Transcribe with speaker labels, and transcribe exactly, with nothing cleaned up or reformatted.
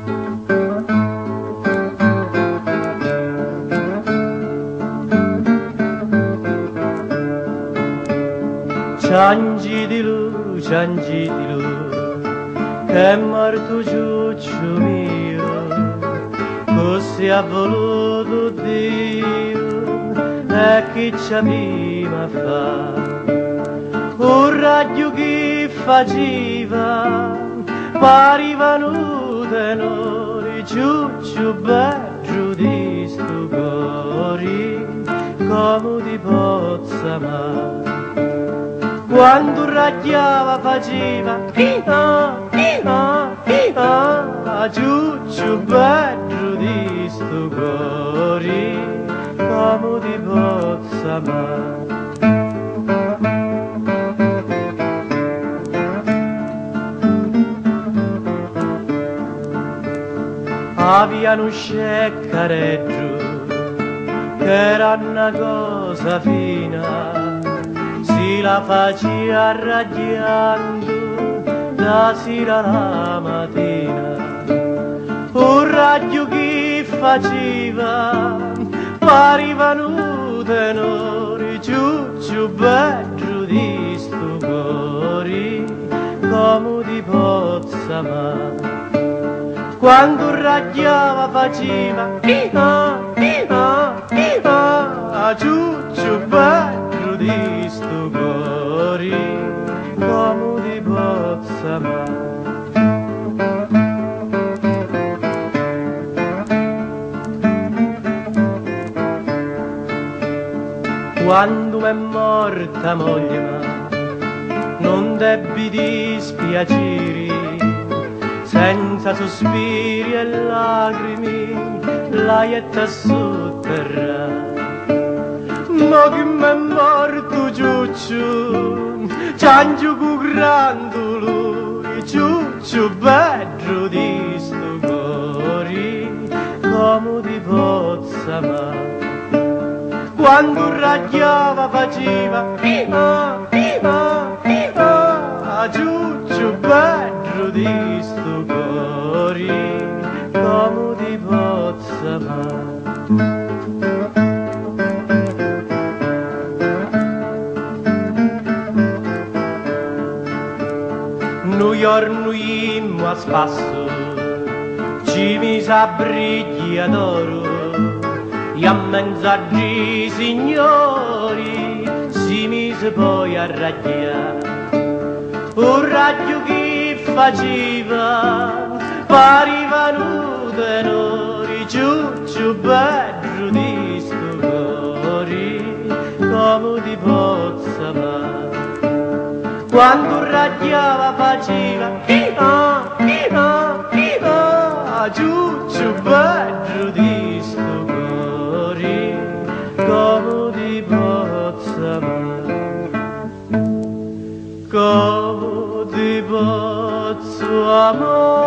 Speaker 1: Ciangi di lui, ciangi di lui, che è morto ciuccio mio, così ha voluto Dio, e chi ci prima fa, un raggio che faceva, parivano tenori, ciuccio bello di sto cuore, come ti possa amare. Quando raggiava faceva ah, ah, ah, ciuccio bello di sto cuore, come ti possa amare. Avevano un sceccareggio che era una cosa fina, si la faceva raggiando da sera alla mattina, un raggio che faceva parivano tenori, ciuccio bello di sto cuore, come ti possa amare. Quando raggiava faceva ah, ah, ah, ciuccio bello di sto cuore, come ti possa amare. Quando m'è morta moglie ma non debbi dispiacere, senza sospiri e lacrime la ietta sotterrà. Ma che m'è morto ciuccio, ciangio cu grandolo, ciuccio bello di sto cuore, come ti possa amare. Quando raggiava faceva ah, ah, ah, ciuccio bello di sto cuore, come ti possa amare. New York nuimmo a spasso, ci mise a briglia d'oro, e a mezz'oggi signori si mise poi a raggiare, un raggio che faceva parivano tenori, ciuccio bello di sto cuore, come ti possa amare. Quando raggiava faceva ah, ah, ah, ciuccio bello di sto cuore, come ti possa amare, come ti posso amare.